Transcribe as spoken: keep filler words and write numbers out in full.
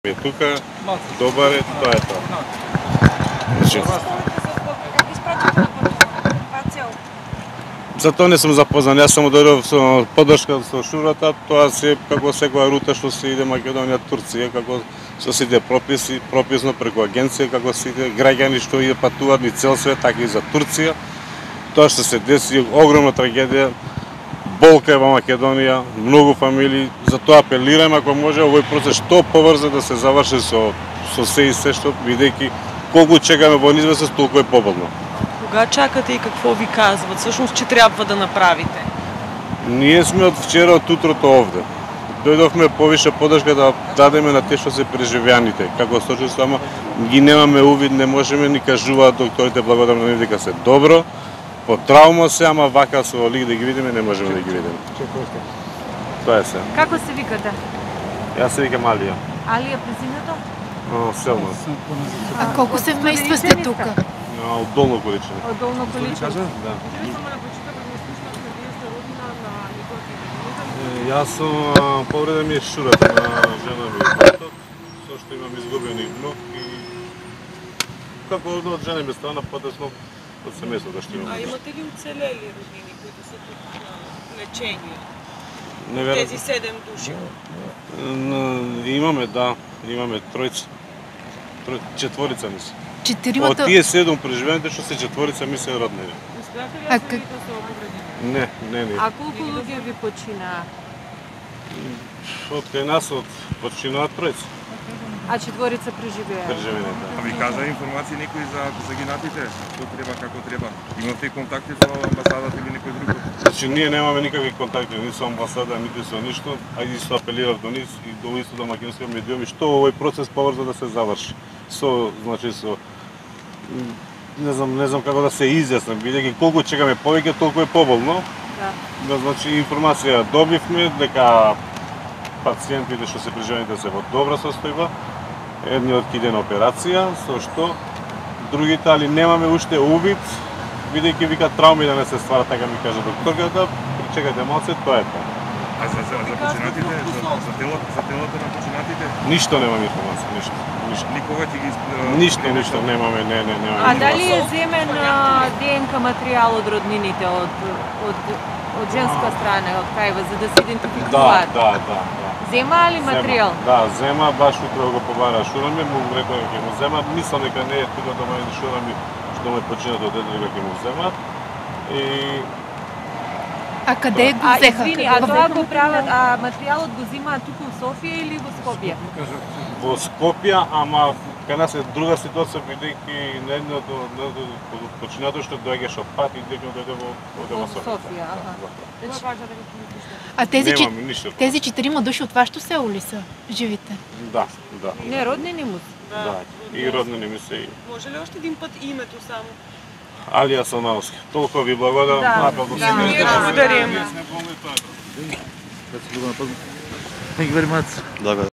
Е тука, добар е, тоа е тоа. Значи, за тоа не сум запознат, јас само дојдов со поддршка со шурата, тоа се како секоја рута што се иде Македонија, Турција, како со сите прописи, прописно преку агенција, како сите граѓани што иде патуваат низ цел свет, така и за Турција. Тоа што се деси, огромна трагедија, болка е во Македонија, многу фамилии, затоа апелирам ако може овој процес што побрзо да се заврши со со се и се што бидејќи колку чекаме во неизвестност, толку е поболно. Кога чакате и какво ви казват? Всушност, че трябва да направите? Ние сме од вчера, од утрото овде. Дојдовме повише поддршка да дадеме на те што се преживеаните. Како случај со ама ги немаме увид, не можеме, ни кажуваат докторите благодарно ни дека се добро. По траума се, ама вака со лик да ги видиме, не можеме да ги видиме. Тоа е се. Како се викате? Јас се викам Алија. Алија презимето? Селма. А колку семејства сте тука? Од Долно Количево. Од Долно Количево? Да. Јас сум повреден ми е шурата на жена ми, со што имам изгубени внук и како од жена ми страна потесно од семејството што имам. А имате ли уцелели роднини които са тук на лечение? Не Тези седем души? Имаме, да, имаме тројца. Четворица ми се. Четиримата... Од тие седум преживените што се четворица ми се роднини. Успяха ли А да как... се обградени? Не, не, не. А колку луѓе ви починаа? Од кај нас од починуваат тројца. А четворица преживеа? Преживените. А ви кажа информации некои за загинатите? Што треба, како треба? Имате контакти со амбасадата или некој друг? Значи, ние немаме никакви контакти, ни со амбасада, нити со ништо, а и што апелирав до нив и до исто до македонските медиуми, што овој процес побрзо да се заврши. Со, значи, со... Не знам, не знам како да се изјаснам, бидејќи колку чекаме повеќе, толку е поболно. Да. Значи, информација добивме дека пациентите што се преживените се во добра состојба, едниот ќе иде на операција, со што другите, али немаме уште увид, бидејќи вика трауми да не се ствара, така ми кажа докторката, причекате малце, тоа е тоа. А за, за, за починатите, за, за, телата, за телата на починатите? Ништо немаме информација, ништо. Ништо, Никога ќе ги... ништо, ништо немаме, не, не, немаме. А дали е земен ДНК материјал од роднините, од, од, од женска страна, од кајва, за да се Да, идентификуваат? да, да, да. Зема ли материјал? Да, зема, баш утре го побара шура ми, му рекол дека ќе му зема, мислам дека не е тука да мајде шура ми, што ме починато од дете дека ќе му земат. И... А каде го А, взеха? извини, а тоа го прават, а материјалот го земаат тука во Софија или во Скопје? Во Скопје, ама кај нас е друга ситуација, бидејќи на едното починато што доаѓаш од пат и дека дојде во во Софија. Софија, аха. А тези, че... Немам ништо. тези четирима души од вашето село ли са живите? Да, да. Не, роднини му. Да, и роднини ми се и... Може ли още един път името само? Алија Соналски. Толку ви благодарам. Да, Напълно да. си Ние не- благодарим. Ние сме болни, тоа е. Thank you very much.